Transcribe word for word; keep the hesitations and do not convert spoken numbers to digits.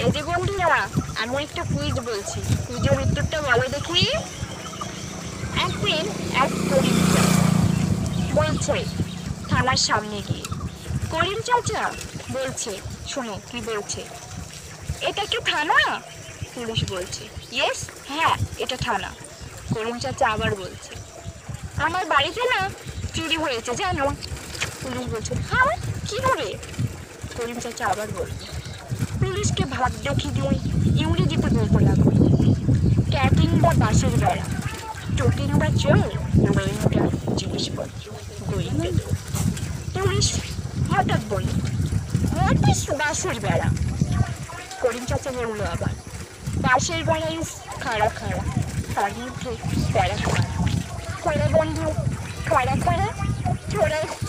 এই যে বন্ধুরা, আমি একটা কুইজ বলছি, কুইজের উত্তরটা বলো দেখি। একদিন এক করিম চাচা বলছে থানার সামনে গিয়ে, করিম চাচা বলছে, শোনো কি বলছে, এটা কি থানা? পুলিশ বলছে ইয়েস, হ্যাঁ এটা থানা। করিম চাচা আবার বলছে, আমার বাড়িতে না চুরি হয়েছে জানো। পুলিশ বলছে হ্যাঁ কি করে? করিম চাচা আবার বলছে, পুলিশকে ভাব দেখি দিয়ে ইংরেজিতে বলতে লাগলো, ক্যাটিং বা বাসের বেড়া, টোকিং বা চোর, গোয়েন্দা জিনিসপত্র, গোয়েন্দা দৌড়। পুলিশ হঠাৎ বলল, হোয়াট ইজ বাসের বেড়া? করিম চাচা বললো আবার, বাসের বেড়া ইজ খাড়া খাড়া, তার মধ্যে বেড়া খাড়া, খোলা বন্ধু খরা খরা, ছোড়া